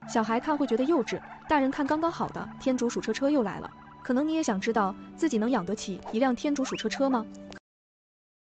小孩看会觉得幼稚，大人看刚刚好的天竺鼠车车又来了。可能你也想知道自己能养得起一辆天竺鼠车车吗？